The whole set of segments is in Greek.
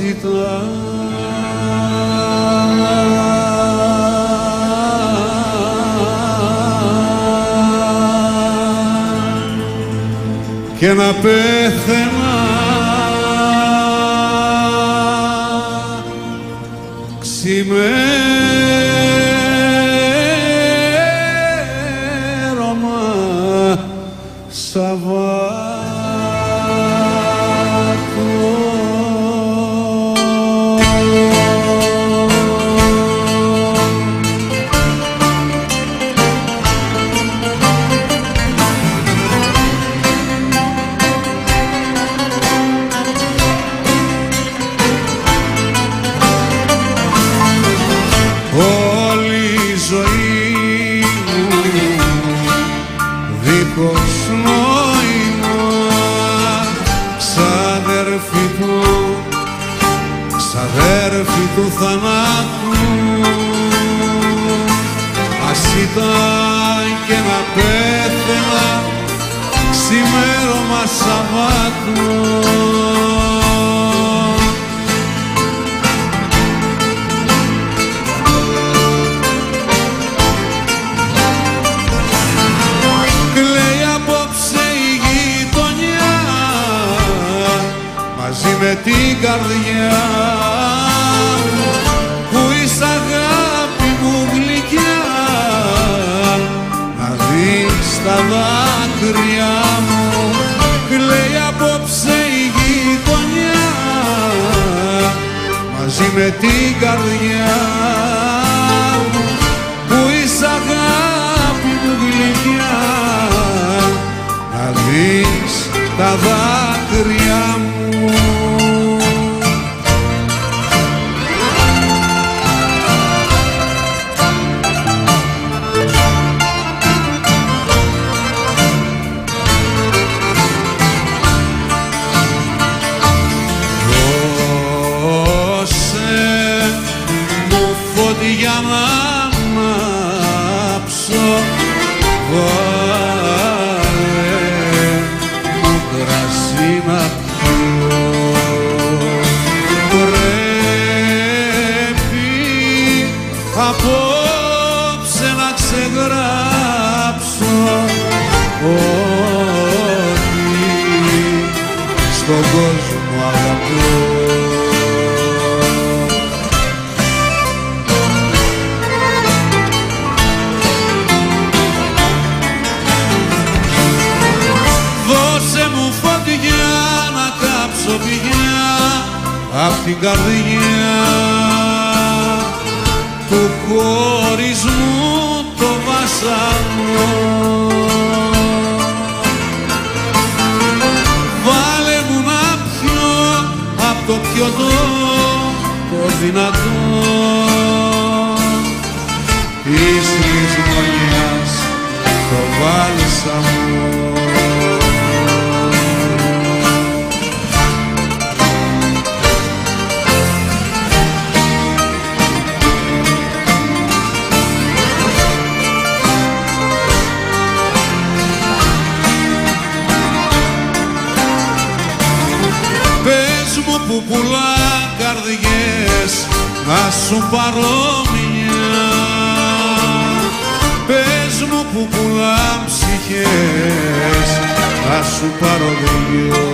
ζητά και να πέθαινα ξημέρωμα Σαββάτου. Όλη η ζωή μου δίχως νόημα, ξαδέρφη του θανάτου, ας ήταν και να πέθαινα ξημέρωμα Σαββάτου. Μαζί με την καρδιά που είσαι αγάπη μου γλυκιά, να δεις τα δάκρυα μου. Κλαίει απόψε η γειτονιά, μαζί με την καρδιά που είσαι αγάπη μου γλυκιά, να δεις τα δάκρυα μου. Για να ανάψω, βάλε μου κρασί να πιω. Πρέπει απόψε να ξεγράψω ότι στον κόσμο αγαπώ. Απ' την καρδιά του χωρισμού το βάσανο, βάλε μου να πιω απ' το πιωτό το δυνατό της λησμονιάς το βάλσαμο. Που πουλά καρδιές να σου πάρω μια, πες μου που πουλά ψυχές να σου πάρω δυο,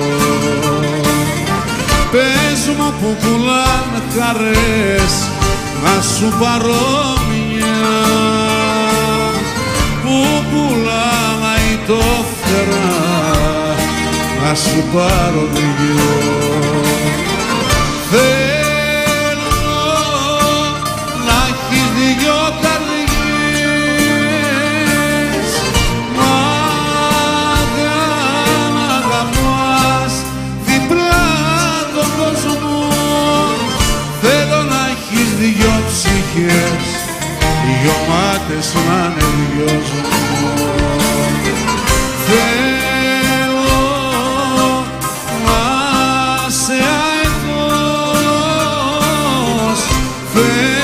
πες μου που πουλάν χαρές να σου πάρω μια, που πουλάν αητόφθερα να σου πάρω δυο. Θέλω να έχεις δυο καρδιές, μα δεν αγαπάς διπλά τον κόσμο. Θέλω να έχεις δυο ψυχές, δυο μάτες να είναι δυο μου. Θέλω να σε αετός,